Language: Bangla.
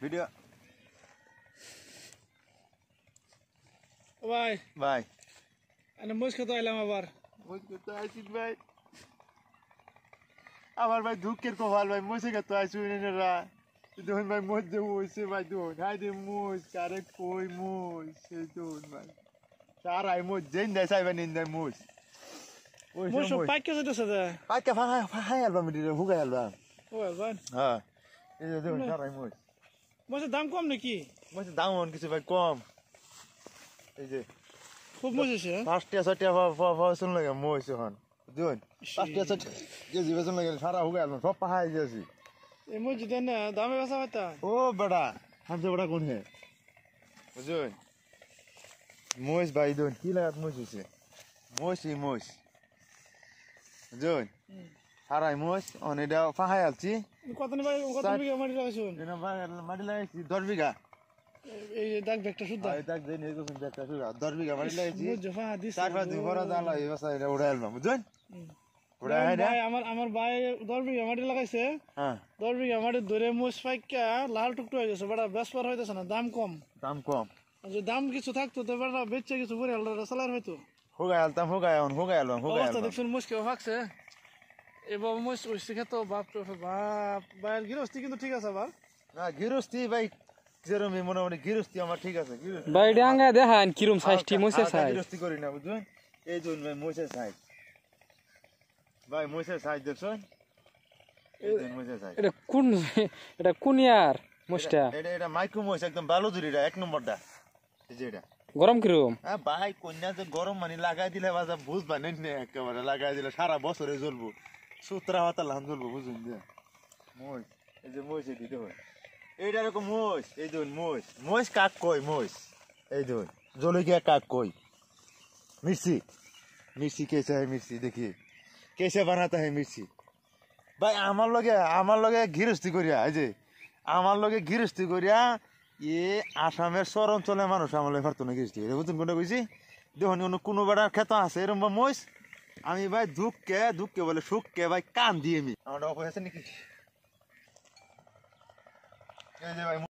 ভিডিও ভাই ভাই আমি মুজ খেতে আইলাম আবার মুজ করতে আইছিস ভাই আমার ভাই দুঃখের কপাল ভাই মুছে খেতে আইসুই না দেখুন ভাই মুজ যে হইছে ভাই দেখুন হাই দে মুজ কারে কই মুজ সেই দেখুন ভাই সারাই মুজ যেন দেয় চাইবেন ইন্দাই মুজ মুজ পাইকে যেতেছে দে পাইকে ফাঁকাই অ্যালবাম দিলে হুগাই অ্যালবাম ও ভাই হ্যাঁ এই যে দেখুন সারাই মুজ মুজের দাম কম নাকি মুজের দাম কিছু ভাই কম এই যে খুব মুজ আছে 5টা 6টা ফসল লাগে মুজ এখন দেখুন 5টা 6টা কেজি বেতন লাগে সারা হুগাই অ্যালবাম সব পাহাই গেছি এই মুজ দেন না দামে বেচা হইতা ओ बड़ा हमसे बड़ा कौन है बुझुन मोस भाई दोन की लागत मोस से मोस ही मोस बुझुन हाराय मोस ओने दा फाहाय आलची কতনি ভাই কত বিঘা মাটি লাগাইছুন এনা মাটি লাগাইছি 10 বিঘা এই দাগ ব্যাগটা শুদ্ধ এই দাগ দেন এই কোন ব্যাগটা শুদ্ধ 10 বিঘা মাটি লাগাইছি মুজ জফা দিছ 4-5 দিন পরে দালা এই বসা এটা উড়াইল না বুঝুন উড়াই না ভাই আমার ভাই 10 বিঘা মাটি লাগাইছে হ্যাঁ 10 বিঘা মাটি ধরে মুজ পাইকা লাল টুকটো হয়ে গেছে বড় বেসপার হইতাছে না দাম কম যে দাম কিছু থাকতো তো বড় বেচে কিছু পরে আলাদা সালার হইতো हो गया অবস্থা দেখুন মুজকে ফাকছে এবার মুজ ওইসে খেতো বাপ বাপ বাইরের গৃহস্থী কিন্তু ঠিক আছে আবার না গিরস্তি ভাই যেরকম মনে গিরস্তি আমার ঠিক আছে ভাই ডাঙ্গা দেখান কিরম সাইজটি মুছে সাইজ গিরস্তি করি না বুঝুন এই জন্য ভাই মুছে সাইজ ভাই মুছে সাইজ দেখছুন এই জন্য মুছে সাইজ এটা কোন ইয়ার মুছটা এটা মাইক্রো মুছ একদম ভালো জুরিটা এক নম্বরটা এই যে এটা গরম কিরম হ্যাঁ ভাই কন্যা যে গরম মানে লাগাই দিলে বাজা বুঝবা নেন না একেবারে লাগাই দিলে সারা বছরে জ্বলবো সুতরা হাতা লাম জ্বলবো বুঝুন যে মুছ এই যে মুছ দিতে হয় এইটা এরকম মুছ এই দেখুন মুছ কাক কই মুছ এই দেখুন জলকিয়া কাক কই मिर्ची कैसे है मिर्ची देखिए कैसे बनाता है मिर्ची भाई আমার লগে গৃহস্থী করিয়া এই যে আমার লগে গৃহস্থী করিয়া আসামের শহর অঞ্চলের মানুষ আমার লগে পারতো না গৃহস্থী এটা বুঝছেন কোনটা কইছি দেখুন কোনো বেড়ার ক্ষেত আছে এরকম মহিষ আমি ভাই দুঃখকে বলে সুখকে ভাই কান দিয়ে আমার অপর আছে নাকি এই যে ভাই